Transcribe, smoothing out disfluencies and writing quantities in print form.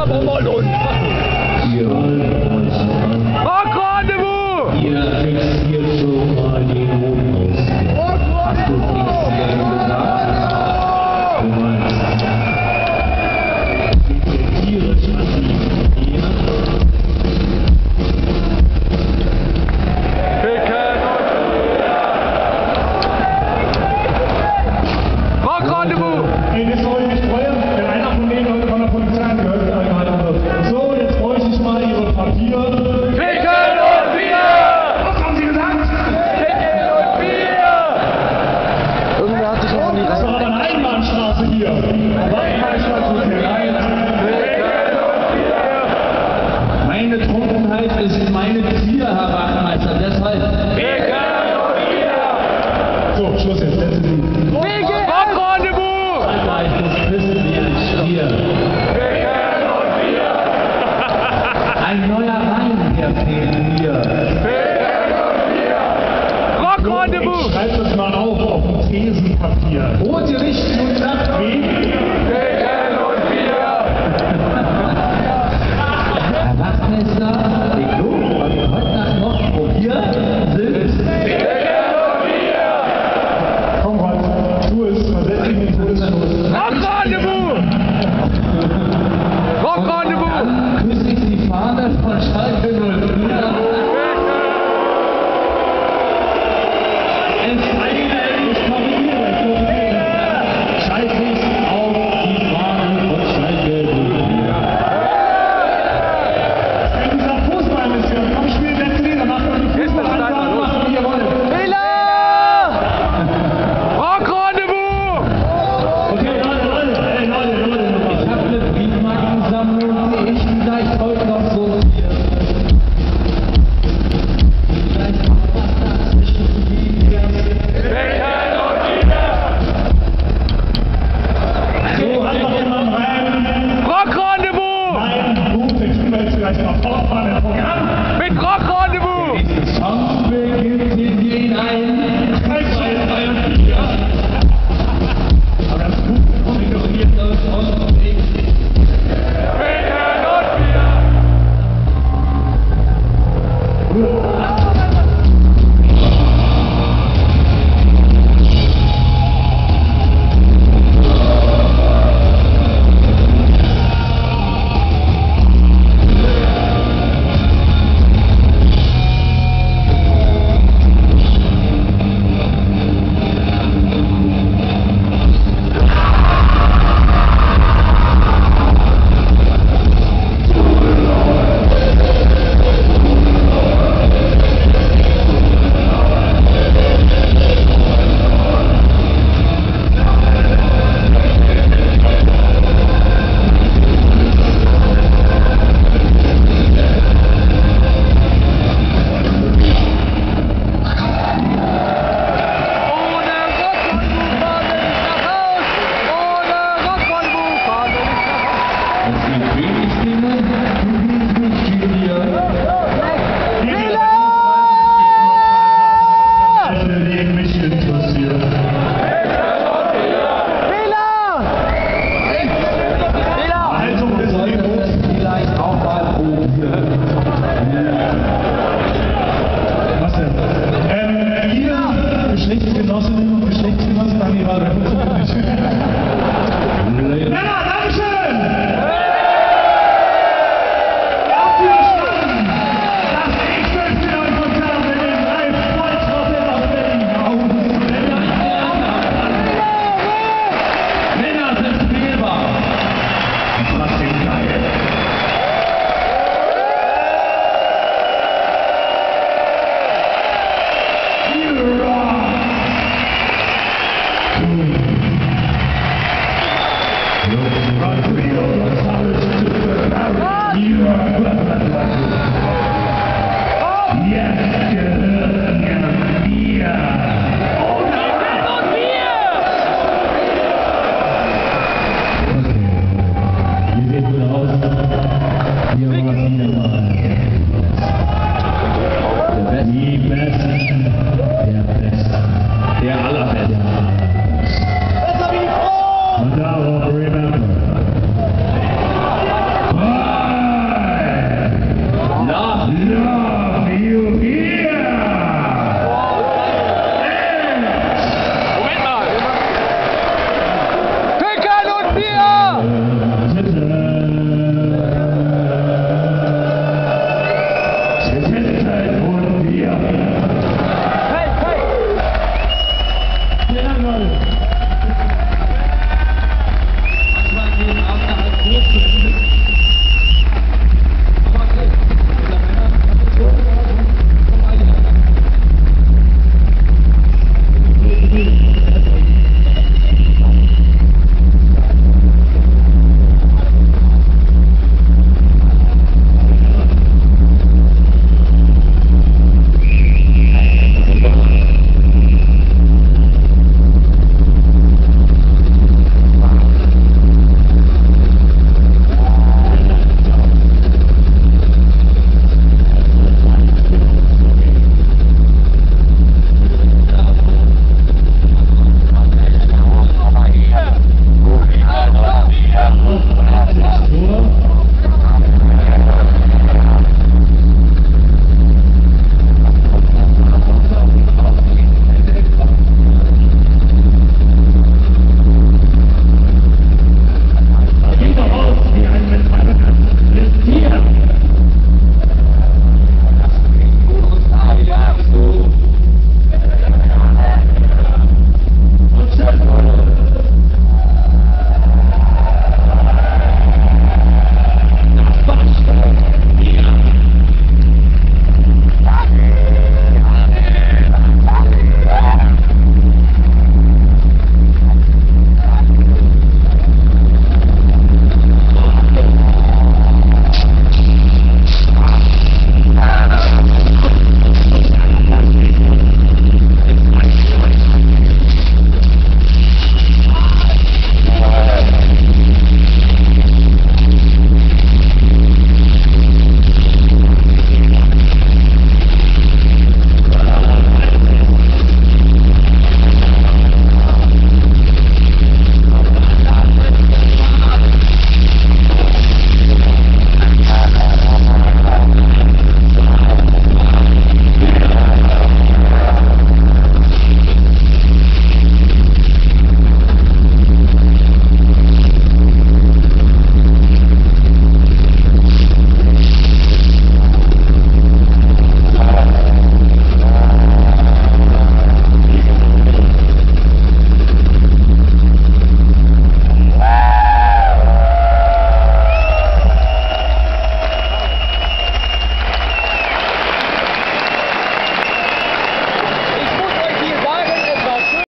Bier, Bommerlund. Rock-Rendezvous! Ihr fixiert schon mal den Mond aus. Hast du fixieren gesagt? Du meinst. Tierisch massiv. Hier. Rock-Rendezvous! Ey, das soll ich mich freuen, wenn einer von denen heute von der Polizei angehört wird. So, jetzt bräuchte ich mal Ihre Papiere. Ficken und Bier! Was haben Sie gesagt? Ficken und Bier! Irgendwer hat sich noch nie Das war aber eine Einbahnstraße hier. Meine Trunkenheit ist meine Zier, Herr Wachtmeister, deshalb. Ficken und Bier! So, Schluss jetzt, letzte Lied. Rock-Rendezvous! Das wissen wie ein Stier. Ficken und Bier! Ein neuer Wein, der fehlt.